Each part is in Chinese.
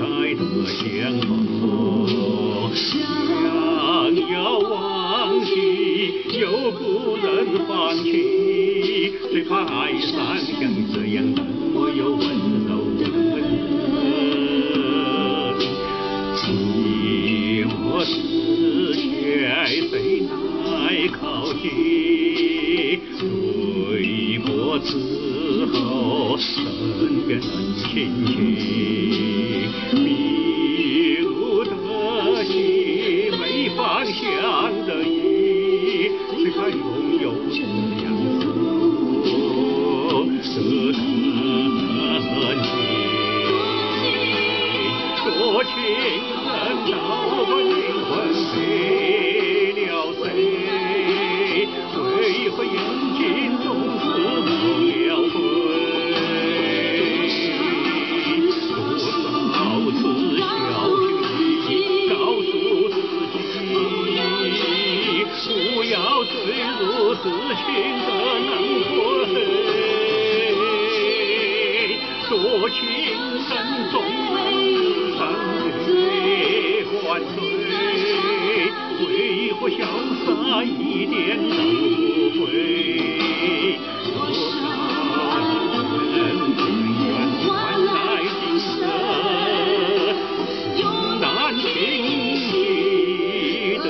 的相逢，想要忘记又不能放弃，最怕爱上像这样的我又温柔的人。寂寞世界谁来靠近？对过之后，身边能亲近。迷路的心，没方向的意，最怕拥有这样子的感情。多情人到我灵魂飞了谁？为何眼睛总是梦了鬼？多少次小心翼翼告诉自己，不要坠入痴情的轮回。多情人总能伤悲万岁，为何潇洒一点都不会？多少人情愿换来今生用难平息的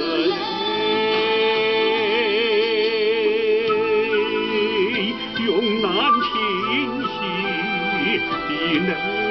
泪，用难平息的泪。